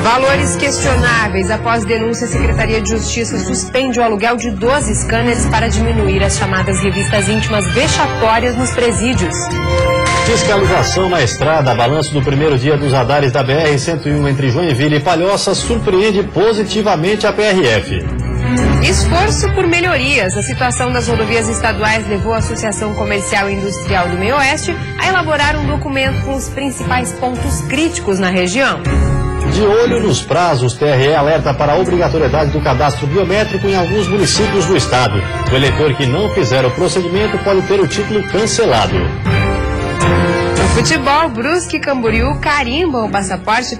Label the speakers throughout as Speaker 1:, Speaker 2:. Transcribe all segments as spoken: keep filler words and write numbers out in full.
Speaker 1: Valores questionáveis. Após denúncia, a Secretaria de Justiça suspende o aluguel de doze scanners para diminuir as chamadas revistas íntimas vexatórias nos presídios.
Speaker 2: Fiscalização na estrada. Balanço do primeiro dia dos radares da B R cento e um entre Joinville e Palhoça surpreende positivamente a P R F.
Speaker 1: Esforço por melhorias. A situação das rodovias estaduais levou a Associação Comercial e Industrial do Meio Oeste a elaborar um documento com os principais pontos críticos na região.
Speaker 2: De olho nos prazos, T R E alerta para a obrigatoriedade do cadastro biométrico em alguns municípios do estado. O eleitor que não fizer o procedimento pode ter o título cancelado.
Speaker 1: No futebol, Brusque e Camboriú carimbam o passaporte.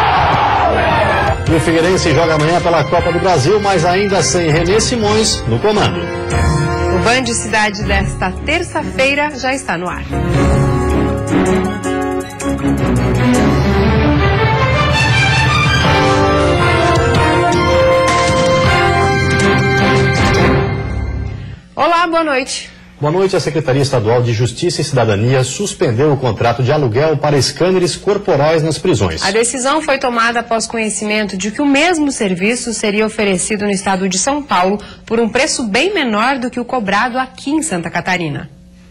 Speaker 2: O Figueirense joga amanhã pela Copa do Brasil, mas ainda sem René Simões no comando.
Speaker 1: O Band Cidade desta terça-feira já está no ar. Olá, boa noite.
Speaker 2: Boa noite. A Secretaria Estadual de Justiça e Cidadania suspendeu o contrato de aluguel para scanners corporais nas prisões.
Speaker 1: A decisão foi tomada após conhecimento de que o mesmo serviço seria oferecido no estado de São Paulo por um preço bem menor do que o cobrado aqui em Santa Catarina.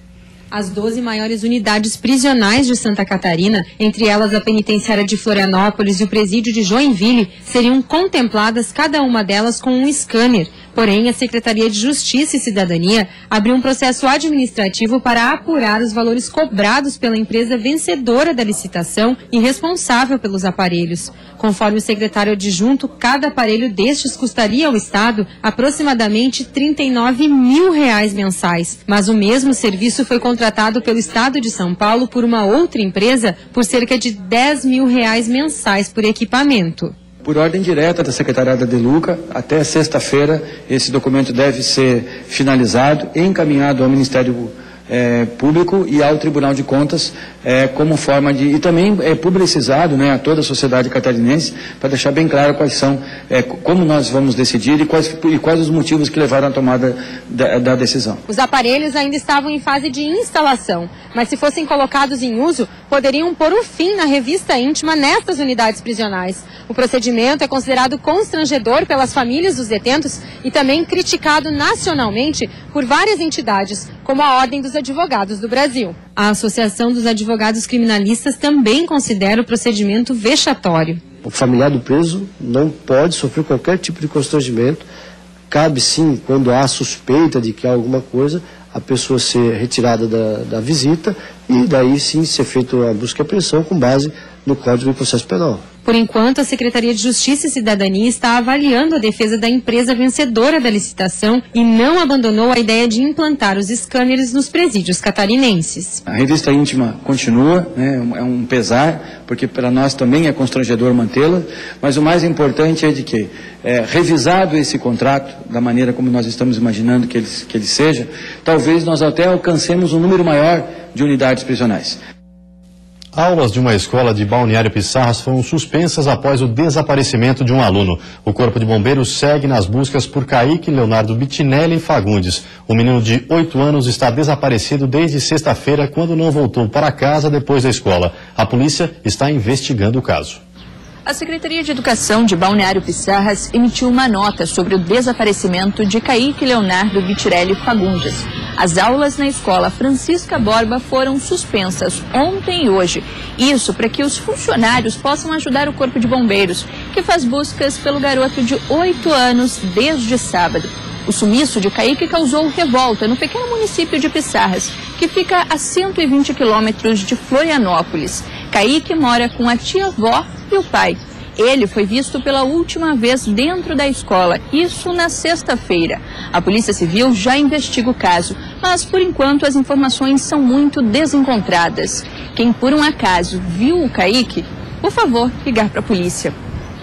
Speaker 3: As doze maiores unidades prisionais de Santa Catarina, entre elas a penitenciária de Florianópolis e o presídio de Joinville, seriam contempladas cada uma delas com um scanner. Porém, a Secretaria de Justiça e Cidadania abriu um processo administrativo para apurar os valores cobrados pela empresa vencedora da licitação e responsável pelos aparelhos. Conforme o secretário adjunto, cada aparelho destes custaria ao Estado aproximadamente trinta e nove mil reais mensais. Mas o mesmo serviço foi contratado pelo Estado de São Paulo por uma outra empresa por cerca de dez mil reais mensais por equipamento.
Speaker 4: Por ordem direta da Secretariada de Luca, até sexta-feira, esse documento deve ser finalizado e encaminhado ao Ministério é, Público e ao Tribunal de Contas é, como forma de... E também é publicizado, né, a toda a sociedade catarinense para deixar bem claro quais são, é, como nós vamos decidir e quais, e quais os motivos que levaram à tomada da, da decisão.
Speaker 3: Os aparelhos ainda estavam em fase de instalação, mas se fossem colocados em uso, poderiam pôr um fim na revista íntima nestas unidades prisionais. O procedimento é considerado constrangedor pelas famílias dos detentos e também criticado nacionalmente por várias entidades, como a Ordem dos Advogados do Brasil. A Associação dos Advogados Criminalistas também considera o procedimento vexatório.
Speaker 5: O familiar do preso não pode sofrer qualquer tipo de constrangimento. Cabe sim, quando há suspeita de que há alguma coisa, a pessoa ser retirada da, da visita e daí sim ser feita a busca e apreensão com base no Código de Processo Penal.
Speaker 3: Por enquanto, a Secretaria de Justiça e Cidadania está avaliando a defesa da empresa vencedora da licitação e não abandonou a ideia de implantar os scanners nos presídios catarinenses.
Speaker 4: A revista íntima continua, né, é um pesar, porque para nós também é constrangedor mantê-la, mas o mais importante é de que, é, revisado esse contrato, da maneira como nós estamos imaginando que ele, que ele seja, talvez nós até alcancemos um número maior de unidades prisionais.
Speaker 2: Aulas de uma escola de Balneário Pissarras foram suspensas após o desaparecimento de um aluno. O Corpo de Bombeiros segue nas buscas por Kaique Leonardo Bitinelli Fagundes. O menino de oito anos está desaparecido desde sexta-feira, quando não voltou para casa depois da escola. A polícia está investigando o caso.
Speaker 6: A Secretaria de Educação de Balneário Pissarras emitiu uma nota sobre o desaparecimento de Kaique Leonardo Bitinelli Fagundes. As aulas na escola Francisca Borba foram suspensas ontem e hoje. Isso para que os funcionários possam ajudar o Corpo de Bombeiros, que faz buscas pelo garoto de oito anos desde sábado. O sumiço de Kaique causou revolta no pequeno município de Pissarras, que fica a cento e vinte quilômetros de Florianópolis. Kaique mora com a tia-avó e o pai. Ele foi visto pela última vez dentro da escola, isso na sexta-feira. A Polícia Civil já investiga o caso, mas por enquanto as informações são muito desencontradas. Quem por um acaso viu o Kaique, por favor, ligar para a polícia.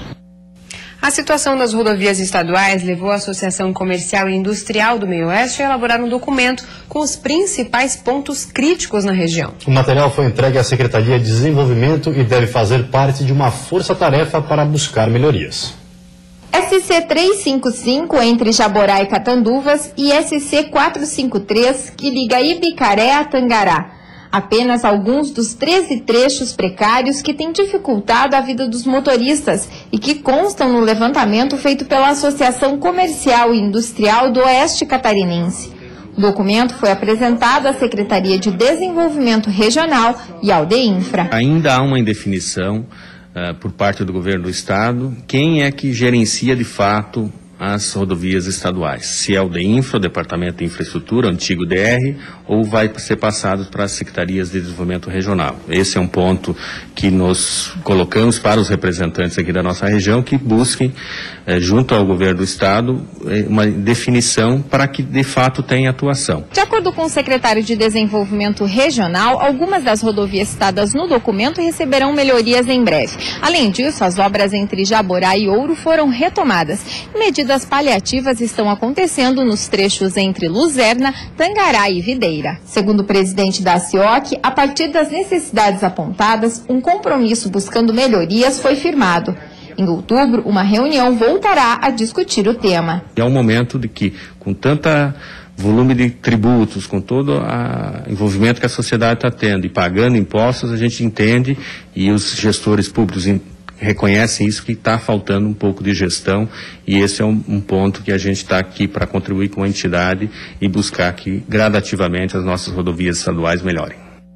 Speaker 1: A situação das rodovias estaduais levou a Associação Comercial e Industrial do Meio Oeste a elaborar um documento com os principais pontos críticos na região.
Speaker 2: O material foi entregue à Secretaria de Desenvolvimento e deve fazer parte de uma força-tarefa para buscar melhorias.
Speaker 7: S C trezentos e cinquenta e cinco entre Jaborá e Catanduvas e S C quatrocentos e cinquenta e três que liga Ibicaré a Tangará. Apenas alguns dos treze trechos precários que têm dificultado a vida dos motoristas e que constam no levantamento feito pela Associação Comercial e Industrial do Oeste Catarinense. O documento foi apresentado à Secretaria de Desenvolvimento Regional e ao DEINFRA.
Speaker 8: Ainda há uma indefinição uh, por parte do governo do estado, quem é que gerencia de fato as rodovias estaduais, se é o DEINFRA, o Departamento de Infraestrutura, o antigo D R, ou vai ser passado para as Secretarias de Desenvolvimento Regional. Esse é um ponto que nós colocamos para os representantes aqui da nossa região, que busquem, eh, junto ao governo do estado, eh, uma definição para que de fato tenha atuação.
Speaker 7: De acordo com o secretário de Desenvolvimento Regional, algumas das rodovias citadas no documento receberão melhorias em breve. Além disso, as obras entre Jaborá e Ouro foram retomadas. Medidas paliativas estão acontecendo nos trechos entre Luzerna, Tangará e Videira. Segundo o presidente da ACIOC, a partir das necessidades apontadas, um compromisso buscando melhorias foi firmado. Em outubro, uma reunião voltará a discutir o tema.
Speaker 8: É um momento de que, com tanta volume de tributos, com todo o envolvimento que a sociedade está tendo e pagando impostos, a gente entende, e os gestores públicos reconhecem isso, que está faltando um pouco de gestão, e esse é um, um ponto que a gente está aqui para contribuir com a entidade e buscar que gradativamente as nossas rodovias estaduais melhorem.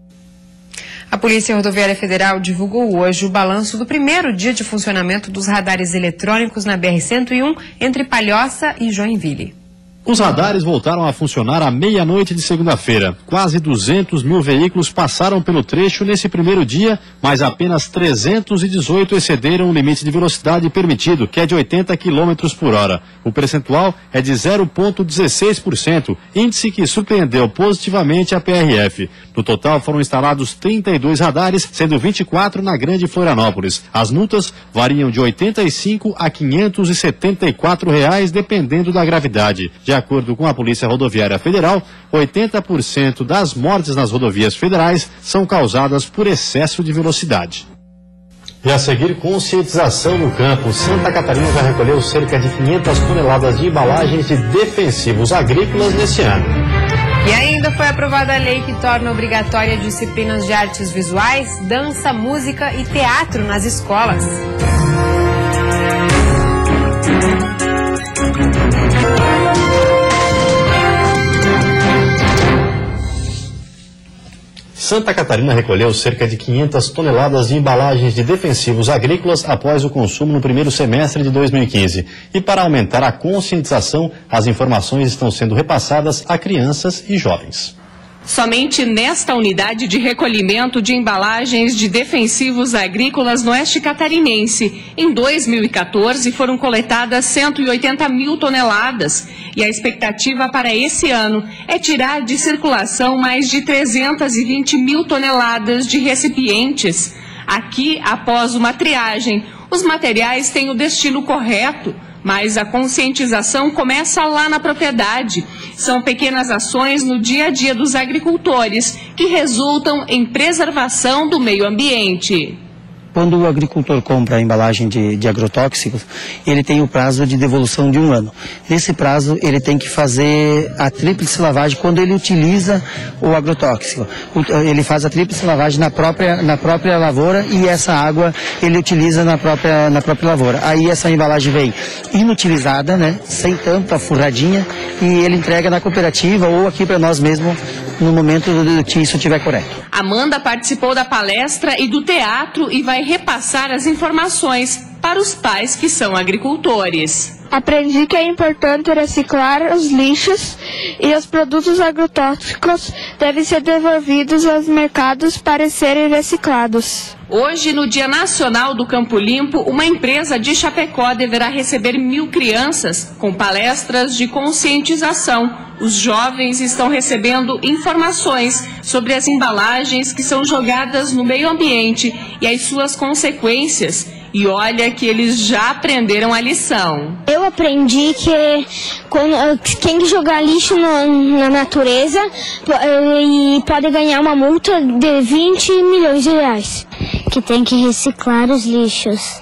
Speaker 1: A Polícia Rodoviária Federal divulgou hoje o balanço do primeiro dia de funcionamento dos radares eletrônicos na B R cento e um entre Palhoça e Joinville.
Speaker 2: Os radares voltaram a funcionar à meia-noite de segunda-feira. Quase duzentos mil veículos passaram pelo trecho nesse primeiro dia, mas apenas trezentos e dezoito excederam o limite de velocidade permitido, que é de oitenta quilômetros por hora. O percentual é de zero vírgula dezesseis por cento, índice que surpreendeu positivamente a P R F. No total foram instalados trinta e dois radares, sendo vinte e quatro na Grande Florianópolis. As multas variam de oitenta e cinco a quinhentos e setenta e quatro reais, dependendo da gravidade. De acordo com a Polícia Rodoviária Federal, oitenta por cento das mortes nas rodovias federais são causadas por excesso de velocidade. E a seguir, conscientização no campo. Santa Catarina já recolheu cerca de quinhentas toneladas de embalagens de defensivos agrícolas nesse ano.
Speaker 1: E ainda foi aprovada a lei que torna obrigatória disciplinas de artes visuais, dança, música e teatro nas escolas.
Speaker 2: Santa Catarina recolheu cerca de quinhentas toneladas de embalagens de defensivos agrícolas após o consumo no primeiro semestre de dois mil e quinze. E para aumentar a conscientização, as informações estão sendo repassadas a crianças e jovens.
Speaker 9: Somente nesta unidade de recolhimento de embalagens de defensivos agrícolas no oeste catarinense, em dois mil e quatorze, foram coletadas cento e oitenta mil toneladas. E a expectativa para esse ano é tirar de circulação mais de trezentas e vinte mil toneladas de recipientes. Aqui, após uma triagem, os materiais têm o destino correto, mas a conscientização começa lá na propriedade. São pequenas ações no dia a dia dos agricultores que resultam em preservação do meio ambiente.
Speaker 10: Quando o agricultor compra a embalagem de, de agrotóxicos, ele tem o prazo de devolução de um ano. Nesse prazo, ele tem que fazer a tríplice lavagem quando ele utiliza o agrotóxico. Ele faz a tríplice lavagem na própria, na própria lavoura e essa água ele utiliza na própria, na própria lavoura. Aí essa embalagem vem inutilizada, né, sem tampa, furradinha, e ele entrega na cooperativa ou aqui para nós mesmos no momento que isso estiver correto.
Speaker 9: Amanda participou da palestra e do teatro e vai repassar as informações para os pais que são agricultores.
Speaker 11: Aprendi que é importante reciclar os lixos e os produtos agrotóxicos devem ser devolvidos aos mercados para serem reciclados.
Speaker 9: Hoje, no Dia Nacional do Campo Limpo, uma empresa de Chapecó deverá receber mil crianças com palestras de conscientização. Os jovens estão recebendo informações sobre as embalagens que são jogadas no meio ambiente e as suas consequências. E olha que eles já aprenderam a lição.
Speaker 11: Eu aprendi que quando, quem jogar lixo no, na natureza e pode ganhar uma multa de vinte milhões de reais. Que tem que reciclar os lixos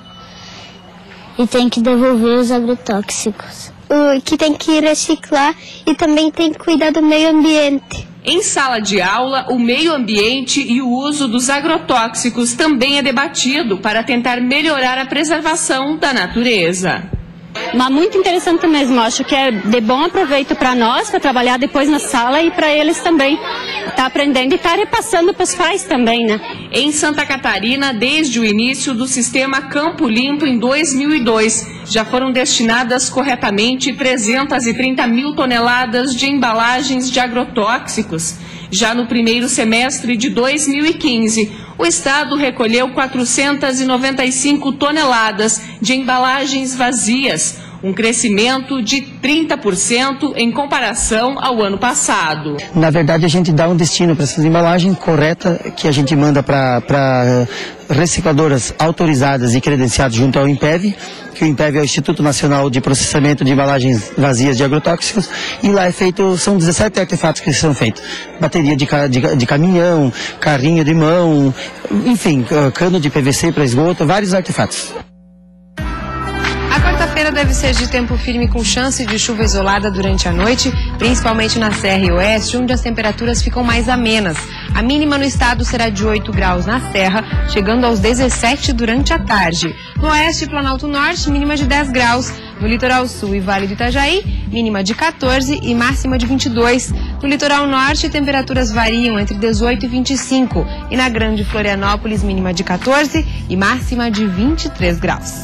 Speaker 11: e tem que devolver os agrotóxicos. O que tem que reciclar e também tem que cuidar do meio ambiente.
Speaker 9: Em sala de aula, o meio ambiente e o uso dos agrotóxicos também é debatido para tentar melhorar a preservação da natureza.
Speaker 12: Mas muito interessante mesmo, acho que é de bom aproveito para nós, para trabalhar depois na sala e para eles também. Tá aprendendo e tá repassando para os pais também, né?
Speaker 9: Em Santa Catarina, desde o início do sistema Campo Limpo em dois mil e dois, já foram destinadas corretamente trezentas e trinta mil toneladas de embalagens de agrotóxicos. Já no primeiro semestre de dois mil e quinze, o Estado recolheu quatrocentas e noventa e cinco toneladas de embalagens vazias, um crescimento de trinta por cento em comparação ao ano passado.
Speaker 10: Na verdade, a gente dá um destino para essas embalagens correta que a gente manda para recicladoras autorizadas e credenciadas junto ao INPEV, que o INPEV é o Instituto Nacional de Processamento de Embalagens Vazias de Agrotóxicos, e lá é feito, são dezessete artefatos que são feitos. Bateria de, de, de caminhão, carrinho de mão, enfim, cano de P V C para esgoto, vários artefatos.
Speaker 1: A quarta-feira deve ser de tempo firme com chance de chuva isolada durante a noite, principalmente na Serra e Oeste, onde as temperaturas ficam mais amenas. A mínima no estado será de oito graus na Serra, chegando aos dezessete durante a tarde. No Oeste e Planalto Norte, mínima de dez graus. No Litoral Sul e Vale do Itajaí, mínima de quatorze e máxima de vinte e dois. No Litoral Norte, temperaturas variam entre dezoito e vinte e cinco. E na Grande Florianópolis, mínima de quatorze e máxima de vinte e três graus.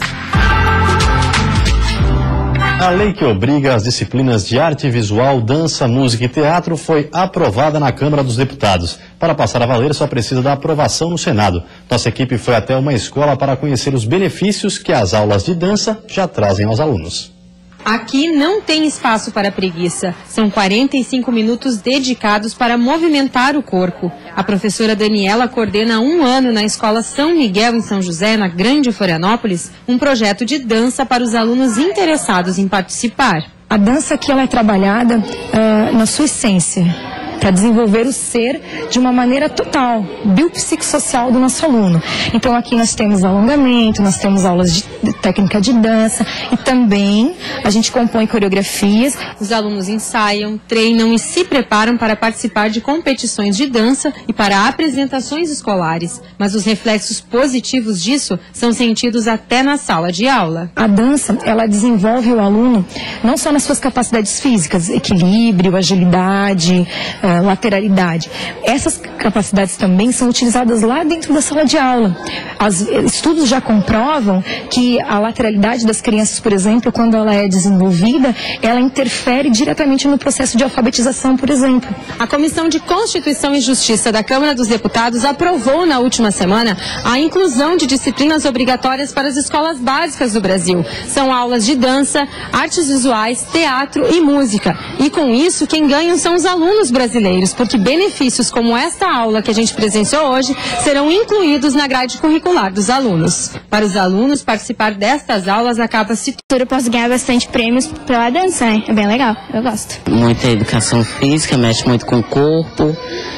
Speaker 2: A lei que obriga as disciplinas de arte visual, dança, música e teatro foi aprovada na Câmara dos Deputados. Para passar a valer, só precisa da aprovação no Senado. Nossa equipe foi até uma escola para conhecer os benefícios que as aulas de dança já trazem aos alunos.
Speaker 3: Aqui não tem espaço para preguiça. São quarenta e cinco minutos dedicados para movimentar o corpo. A professora Daniela coordena há um ano na Escola São Miguel, em São José, na Grande Florianópolis, um projeto de dança para os alunos interessados em participar.
Speaker 13: A dança aqui ela é trabalhada uh, na sua essência, para desenvolver o ser de uma maneira total, biopsicossocial do nosso aluno. Então aqui nós temos alongamento, nós temos aulas de, de técnica de dança e também a gente compõe coreografias.
Speaker 3: Os alunos ensaiam, treinam e se preparam para participar de competições de dança e para apresentações escolares. Mas os reflexos positivos disso são sentidos até na sala de aula.
Speaker 13: A dança, ela desenvolve o aluno não só nas suas capacidades físicas, equilíbrio, agilidade, Uh, lateralidade. Essas capacidades também são utilizadas lá dentro da sala de aula. As, estudos já comprovam que a lateralidade das crianças, por exemplo, quando ela é desenvolvida, ela interfere diretamente no processo de alfabetização, por exemplo.
Speaker 3: A Comissão de Constituição e Justiça da Câmara dos Deputados aprovou na última semana a inclusão de disciplinas obrigatórias para as escolas básicas do Brasil. São aulas de dança, artes visuais, teatro e música. E com isso, quem ganha são os alunos brasileiros. Porque benefícios como esta aula que a gente presenciou hoje serão incluídos na grade curricular dos alunos. Para os alunos, participar destas aulas acaba se...
Speaker 11: Eu posso ganhar bastante prêmios pela dança, né? É bem legal, eu gosto.
Speaker 14: Muita educação física, mexe muito com o corpo,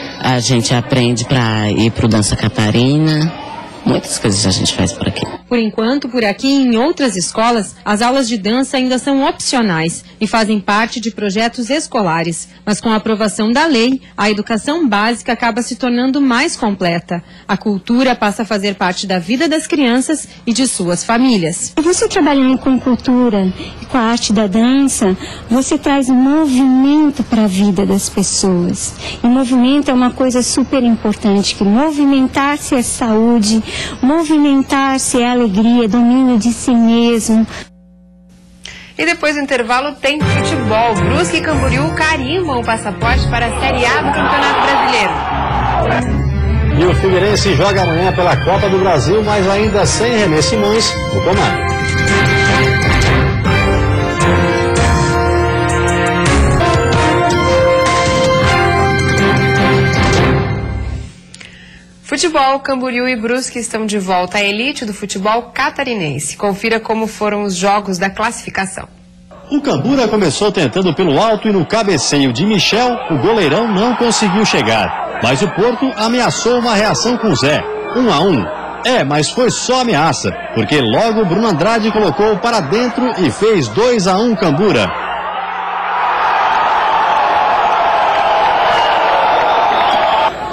Speaker 14: a gente aprende para ir para o Dança Catarina. Muitas coisas a gente faz por aqui.
Speaker 3: Por enquanto, por aqui e em outras escolas, as aulas de dança ainda são opcionais e fazem parte de projetos escolares. Mas com a aprovação da lei, a educação básica acaba se tornando mais completa. A cultura passa a fazer parte da vida das crianças e de suas famílias.
Speaker 11: Você trabalhando com cultura e com a arte da dança, você traz movimento para a vida das pessoas. E movimento é uma coisa super importante, que movimentar-se é saúde, movimentar-se é alegria, domínio de si mesmo.
Speaker 1: E depois do intervalo tem futebol. Brusque e Camboriú carimbam o passaporte para a Série A do Campeonato Brasileiro.
Speaker 2: E o Figueirense joga amanhã pela Copa do Brasil, mas ainda sem René Simões no comando.
Speaker 1: Futebol, Camboriú e Brusque estão de volta à elite do futebol catarinense. Confira como foram os jogos da classificação.
Speaker 2: O Cambura começou tentando pelo alto e no cabeceio de Michel, o goleirão não conseguiu chegar. Mas o Porto ameaçou uma reação com Zé, um a um. É, mas foi só ameaça, porque logo Bruno Andrade colocou para dentro e fez dois a um Cambura.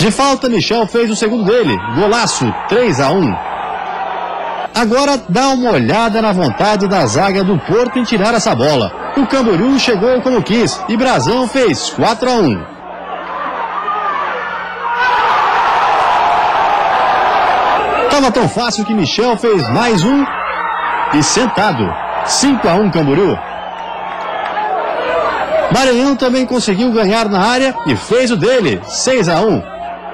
Speaker 2: De falta, Michel fez o segundo dele. Golaço, três a um. Agora dá uma olhada na vontade da zaga do Porto em tirar essa bola. O Camboriú chegou como quis e Brazão fez quatro a um. Tava tão fácil que Michel fez mais um e sentado. cinco a um Camboriú. Maranhão também conseguiu ganhar na área e fez o dele, seis a um.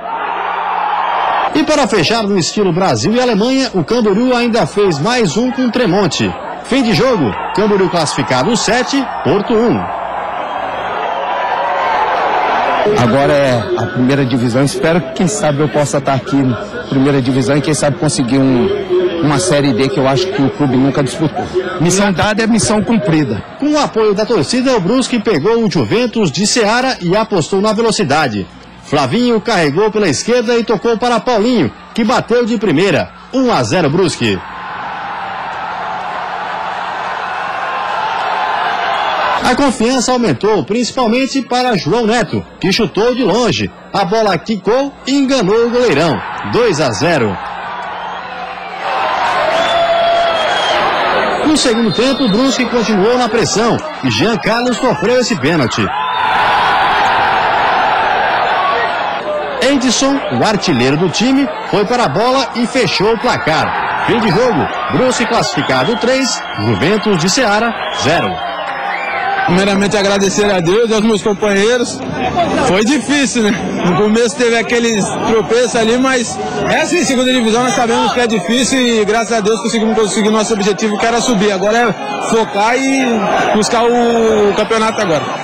Speaker 2: E para fechar no estilo Brasil e Alemanha, o Camboriú ainda fez mais um com Tremonte. Fim de jogo, Camboriú classificado sete, Porto um.
Speaker 15: Agora é a primeira divisão, espero que quem sabe eu possa estar aqui na primeira divisão e quem sabe conseguir um, uma Série D que eu acho que o clube nunca disputou. Missão dada é missão cumprida.
Speaker 2: Com o apoio da torcida, o Brusque pegou o Juventus de Ceará e apostou na velocidade. Flavinho carregou pela esquerda e tocou para Paulinho, que bateu de primeira. um a zero Brusque. A confiança aumentou, principalmente para João Neto, que chutou de longe. A bola quicou e enganou o goleirão. dois a zero. No segundo tempo, o Brusque continuou na pressão e Jean Carlos sofreu esse pênalti. Edson, o artilheiro do time, foi para a bola e fechou o placar. Fim de jogo, Brusque classificado três, Juventus de Ceará zero.
Speaker 16: Primeiramente agradecer a Deus e aos meus companheiros. Foi difícil, né? No começo teve aqueles tropeços ali, mas é assim, segunda divisão nós sabemos que é difícil e graças a Deus conseguimos conseguir nosso objetivo, que era subir. Agora é focar e buscar o campeonato agora.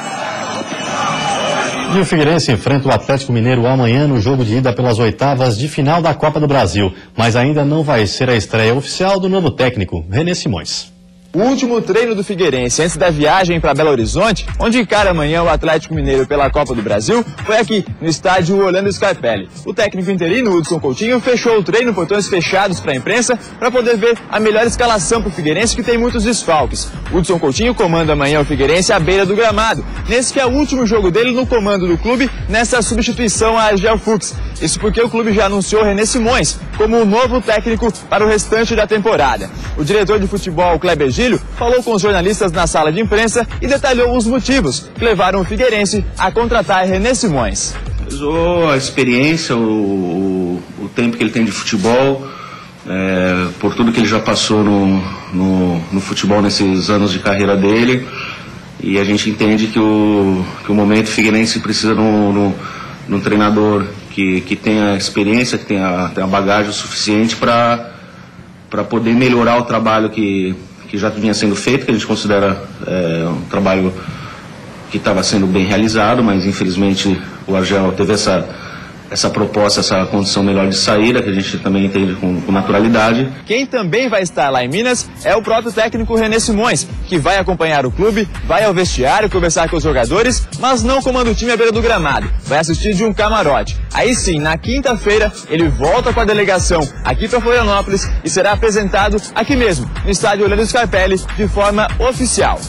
Speaker 2: E o Figueirense enfrenta o Atlético Mineiro amanhã no jogo de ida pelas oitavas de final da Copa do Brasil. Mas ainda não vai ser a estreia oficial do novo técnico, René Simões.
Speaker 17: O último treino do Figueirense antes da viagem para Belo Horizonte, onde encara amanhã o Atlético Mineiro pela Copa do Brasil, foi aqui, no estádio Orlando Scarpelli. O técnico interino, Hudson Coutinho, fechou o treino, portões fechados para a imprensa, para poder ver a melhor escalação para o Figueirense, que tem muitos desfalques. Hudson Coutinho comanda amanhã o Figueirense à beira do gramado, nesse que é o último jogo dele no comando do clube, nessa substituição a Argel Fuchs. Isso porque o clube já anunciou René Simões como o novo técnico para o restante da temporada. O diretor de futebol, Kleber Gílio, falou com os jornalistas na sala de imprensa e detalhou os motivos que levaram o Figueirense a contratar René Simões.
Speaker 8: Usou a experiência, o, o, o tempo que ele tem de futebol, é, por tudo que ele já passou no, no, no futebol nesses anos de carreira dele, e a gente entende que o, que o momento Figueirense precisa de um, de um treinador que, que tenha experiência, que tenha, tenha bagagem o suficiente para para poder melhorar o trabalho que que já vinha sendo feito, que a gente considera é, um trabalho que estava sendo bem realizado, mas infelizmente o Argel teve essa, essa proposta, essa condição melhor de saída, que a gente também entende com, com naturalidade.
Speaker 17: Quem também vai estar lá em Minas é o próprio técnico René Simões, que vai acompanhar o clube, vai ao vestiário conversar com os jogadores, mas não comanda o time à beira do gramado, vai assistir de um camarote. Aí sim, na quinta-feira, ele volta com a delegação aqui para Florianópolis e será apresentado aqui mesmo, no estádio Orlando Scarpelli, de forma oficial.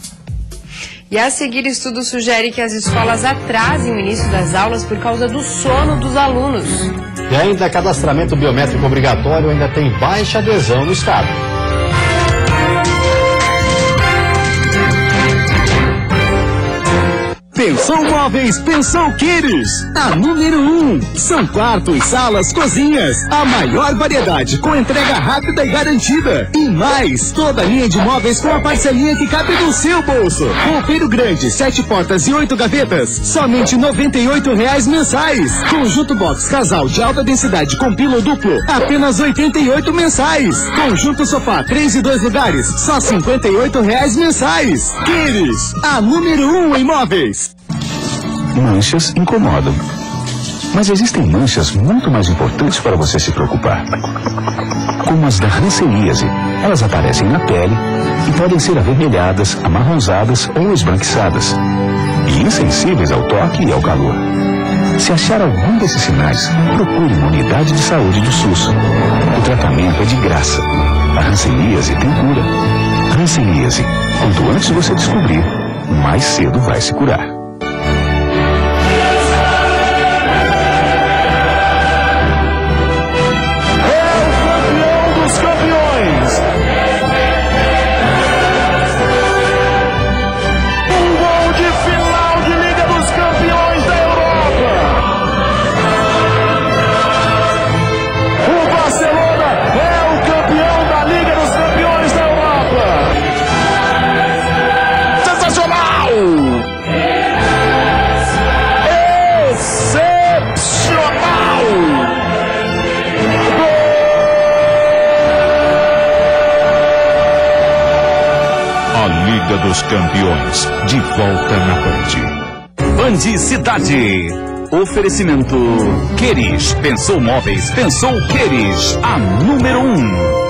Speaker 1: E a seguir, estudo sugere que as escolas atrasem o início das aulas por causa do sono dos alunos.
Speaker 2: E ainda cadastramento biométrico obrigatório ainda tem baixa adesão no estado.
Speaker 18: Pensão Móveis, Pensão Queires, a número um. São quartos, salas, cozinhas, a maior variedade com entrega rápida e garantida. E mais, toda a linha de móveis com a parcelinha que cabe no seu bolso. Roupeiro grande, sete portas e oito gavetas, somente noventa e oito reais mensais. Conjunto box casal de alta densidade com pilo duplo, apenas oitenta e oito mensais. Conjunto sofá três e dois lugares, só cinquenta e oito reais mensais. Queires, a número um em móveis.
Speaker 19: Manchas incomodam. Mas existem manchas muito mais importantes para você se preocupar. Como as da hanseníase. Elas aparecem na pele e podem ser avermelhadas, amarronzadas ou esbranquiçadas. E insensíveis ao toque e ao calor. Se achar algum desses sinais, procure uma unidade de saúde do SUS. O tratamento é de graça. A hanseníase tem cura. Hanseníase. Quanto antes você descobrir, mais cedo vai se curar. Liga dos Campeões, de volta na Band.
Speaker 18: Band Cidade. Oferecimento Queires. Pensou móveis, pensou Queires. A número um.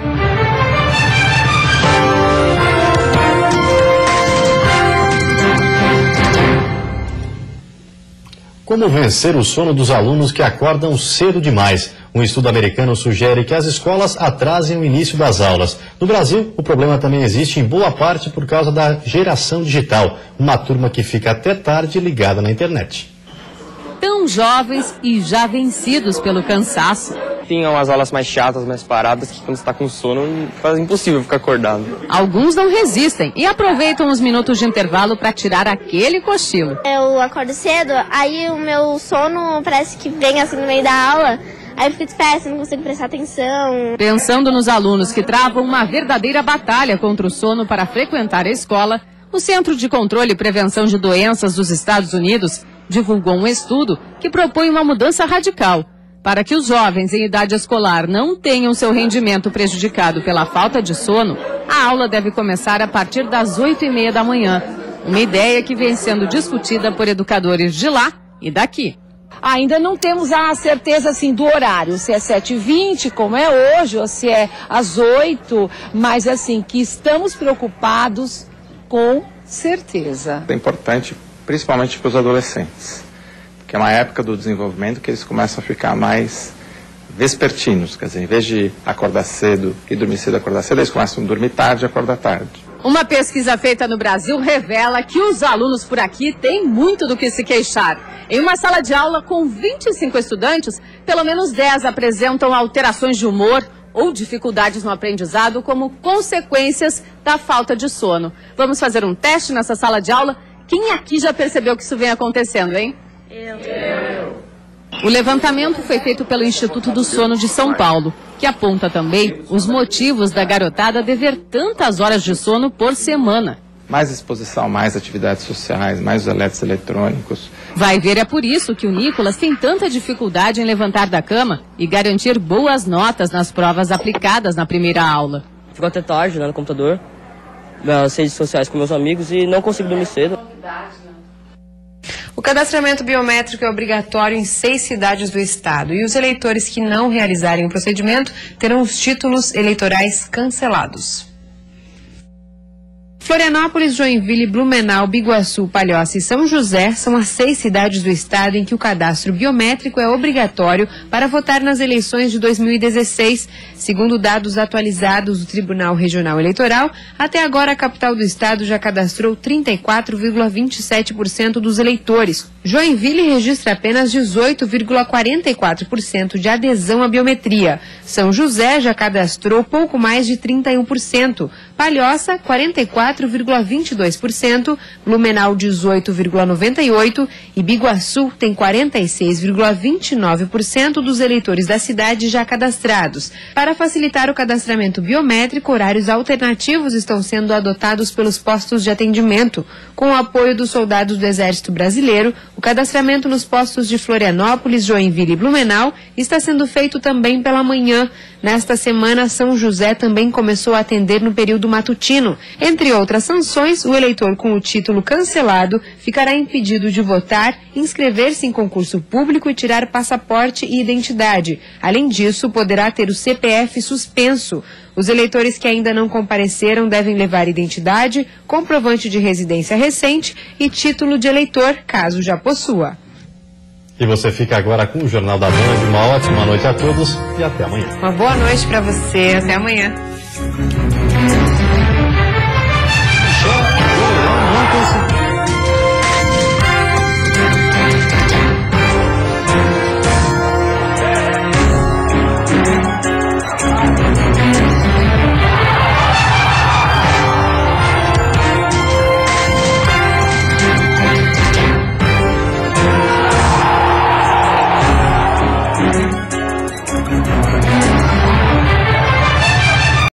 Speaker 2: Como vencer o sono dos alunos que acordam cedo demais? Um estudo americano sugere que as escolas atrasem o início das aulas. No Brasil, o problema também existe em boa parte por causa da geração digital, uma turma que fica até tarde ligada na internet.
Speaker 6: Tão jovens e já vencidos pelo cansaço.
Speaker 20: Tem umas aulas mais chatas, mais paradas, que quando você está com sono, é impossível ficar acordado.
Speaker 6: Alguns não resistem e aproveitam os minutos de intervalo para tirar aquele cochilo.
Speaker 11: Eu acordo cedo, aí o meu sono parece que vem assim no meio da aula, aí eu fico dispersa, não consigo prestar atenção.
Speaker 6: Pensando nos alunos que travam uma verdadeira batalha contra o sono para frequentar a escola, o Centro de Controle e Prevenção de Doenças dos Estados Unidos divulgou um estudo que propõe uma mudança radical. Para que os jovens em idade escolar não tenham seu rendimento prejudicado pela falta de sono, a aula deve começar a partir das oito e meia da manhã. Uma ideia que vem sendo discutida por educadores de lá e daqui.
Speaker 21: Ainda não temos a certeza assim, do horário, se é sete e vinte, como é hoje, ou se é às oito, mas assim, que estamos preocupados com certeza.
Speaker 22: É importante, principalmente para os adolescentes, que é uma época do desenvolvimento que eles começam a ficar mais vespertinos, quer dizer, em vez de acordar cedo e dormir cedo e acordar cedo, eles começam a dormir tarde e acordar tarde.
Speaker 6: Uma pesquisa feita no Brasil revela que os alunos por aqui têm muito do que se queixar. Em uma sala de aula com vinte e cinco estudantes, pelo menos dez apresentam alterações de humor ou dificuldades no aprendizado como consequências da falta de sono. Vamos fazer um teste nessa sala de aula? Quem aqui já percebeu que isso vem acontecendo, hein? Eu. O levantamento foi feito pelo Instituto do Sono de São Paulo, que aponta também os motivos da garotada dever tantas horas de sono por semana.
Speaker 22: Mais exposição, mais atividades sociais, mais os elétricos eletrônicos.
Speaker 6: Vai ver, é por isso que o Nicolas tem tanta dificuldade em levantar da cama e garantir boas notas nas provas aplicadas na primeira aula.
Speaker 23: Fico até tarde, né, no computador, nas redes sociais com meus amigos e não consigo dormir cedo.
Speaker 1: O cadastramento biométrico é obrigatório em seis cidades do estado e os eleitores que não realizarem o procedimento terão os títulos eleitorais cancelados. Florianópolis, Joinville, Blumenau, Biguaçu, Palhoça e São José são as seis cidades do estado em que o cadastro biométrico é obrigatório para votar nas eleições de dois mil e dezesseis. Segundo dados atualizados do Tribunal Regional Eleitoral, até agora a capital do estado já cadastrou trinta e quatro vírgula vinte e sete por cento dos eleitores. Joinville registra apenas dezoito vírgula quarenta e quatro por cento de adesão à biometria. São José já cadastrou pouco mais de trinta e um por cento. Palhoça, quarenta e quatro vírgula vinte e dois por cento, Blumenau, dezoito vírgula noventa e oito por cento e Biguaçu tem quarenta e seis vírgula vinte e nove por cento dos eleitores da cidade já cadastrados. Para facilitar o cadastramento biométrico, horários alternativos estão sendo adotados pelos postos de atendimento. Com o apoio dos soldados do Exército Brasileiro, o cadastramento nos postos de Florianópolis, Joinville e Blumenau está sendo feito também pela manhã. Nesta semana, São José também começou a atender no período matutino. Entre outras sanções, o eleitor com o título cancelado ficará impedido de votar, inscrever-se em concurso público e tirar passaporte e identidade. Além disso, poderá ter o C P F suspenso. Os eleitores que ainda não compareceram devem levar identidade, comprovante de residência recente e título de eleitor, caso já possua.
Speaker 2: E você fica agora com o Jornal da Band. Uma ótima noite a todos e até amanhã.
Speaker 1: Uma boa noite para você. Até amanhã.